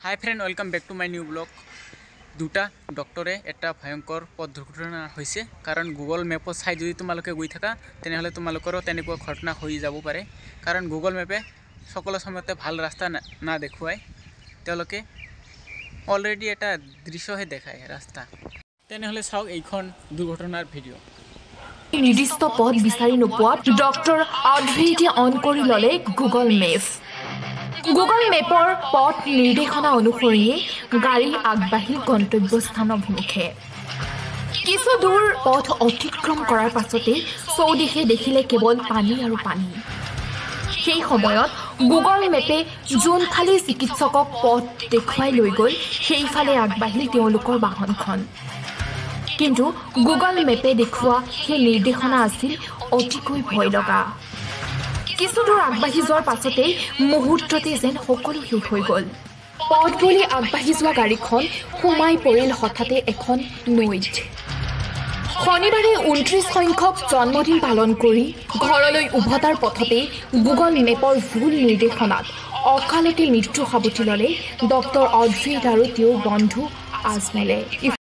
High friend, welcome back to my new blog. দুটা ডক্টৰে এটা ভয়ংকৰ পথ দুৰ্ঘটনা হৈছে, কাৰণ গুগল মেপত চাই যদি তোমালোকে গৈ থাকা তেনেহ'লে তোমালোকৰো তেনেকুৱা ঘটনা হৈ যাব পাৰে। কাৰণ গুগল মেপে সকলো সময়তে ভাল ৰাস্তা না দেখুৱায়, তেওঁলোকে অলৰেডি এটা দৃশ্যহে দেখায় ৰাস্তা। তেনেহ'লে চাওক এইখন দুৰ্ঘটনাৰ ভিডিঅ'। নিৰ্দিষ্ট পথ বিচাৰি নোপোৱাত ডক্টৰ অদ্ভৈতে অন কৰি ল'লে গুগল মেপ। গুগল মেপৰ পথ নিৰ্দেশনা অনুসৰি গাড়ী আগবাঢ়িল গন্তব্যস্থান অভিমুখে। কিছু দূৰ পথ অতিক্ৰম কৰাৰ পাছতে চৌদিশে দেখিলে কেৱল পানী আৰু পানী। সেই সময়ত গুগল মেপে যোনফালে চিকিৎসকক পথ দেখুৱাই লৈ গ'ল সেইফালে আগবাঢ়িল তেওঁলোকৰ বাহনখন। কিন্তু গুগল মেপে দেখুওৱা সেই নিৰ্দেশনা আছিল অতিকৈ ভয় লগা। কিছু দূৰ আগবাঢ়ি যোৱাৰ পাছতেই মুহূৰ্ততে যেন সকলো শেষ হৈ গ'ল। পথ বুলি আগবাঢ়ি যোৱা গাড়ীখন সোমাই পৰিল হঠাতে এখন নৈত। শনিবাৰে 29 সংখ্যক জন্মদিন পালন কৰি ঘৰলৈ উভতাৰ পথতেই গুগল মেপৰ ভুল নিৰ্দেশনাত অকালতে মৃত্যু সাৱটি ল'লে ডক্টৰ অদ্ভৈত আৰু তেওঁৰ বন্ধু আজমলে।